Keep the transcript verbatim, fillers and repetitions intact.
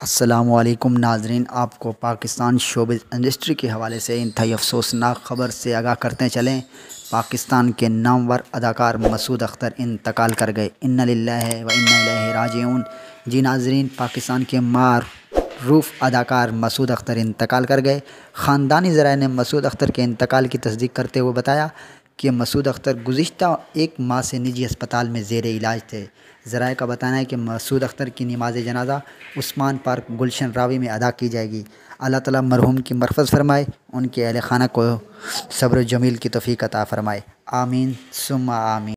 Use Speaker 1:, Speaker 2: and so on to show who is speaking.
Speaker 1: अस्सलामुअलैकुम नाजरीन, आपको पाकिस्तान शोबिज़ इंडस्ट्री के हवाले से इंतहाई अफसोसनाक ख़बर से आगाह करते चलें। पाकिस्तान के नामवर अदाकार मसूद अख्तर इंतकाल कर गए। इन्ना लिल्लाहि व इन्ना इलैहि राजिऊन। जी नाजरीन, पाकिस्तान के मारूफ अदाकार मसूद अख्तर इंतकाल कर गए। ख़ानदानी ज़राए ने मसूद अख्तर के इंतकाल की तस्दीक करते हुए बताया कि मसूद अख्तर गुज़िश्ता एक माह से निजी अस्पताल में ज़ेर इलाज थे। ज़राए का बताना है कि मसूद अख्तर की नमाज जनाजा उस्मान पार्क गुलशन रावी में अदा की जाएगी। अल्लाह ताला मरहूम की मग़फ़िरत फ़रमाए, उनके अहल खाना को सब्र जमील की तौफ़ीक़ अता फ़रमाए। आमीन सुम्मा आमीन।